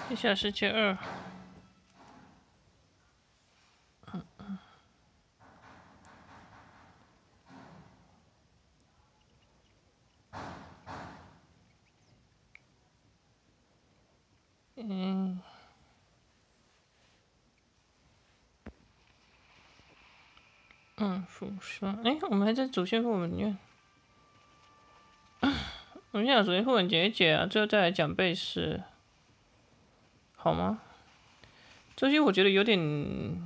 地下世界2。辐射。我们还在主线副本里面。我们现在主线副本解一解啊，最后再来讲贝斯，好吗？这些我觉得有点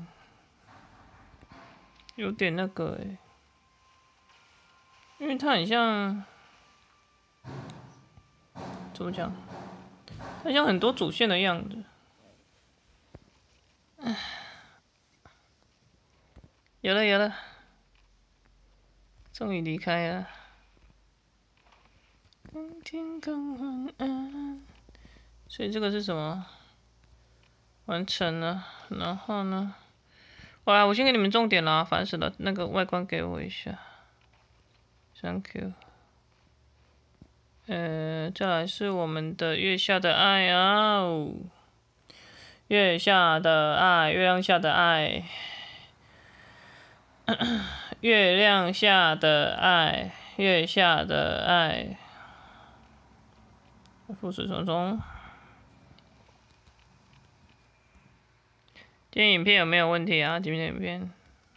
那个因为它很像，怎么讲？它像很多主线的样子。有了，终于离开了。天空昏暗，所以这个是什么？完成了，然后呢？哇，我先给你们重点啦，烦死了！那个外观给我一下 ，Thank you。再来是我们的月下的爱啊、哦，月下的爱，月亮下的爱，月亮下的爱，月下的爱，富士重重。今天影片有没有问题啊？今天影片，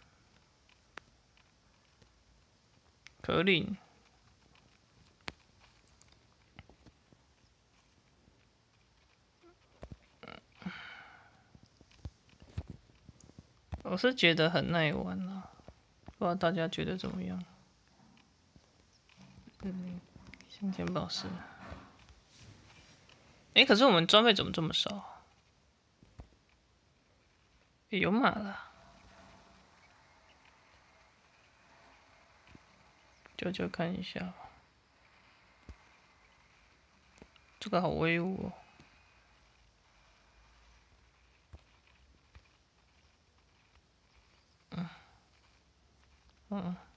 可领。我是觉得很耐玩啊，不知道大家觉得怎么样？先天宝石。可是我们装备怎么这么少？有马了，就看一下。这个好威武哦。嗯。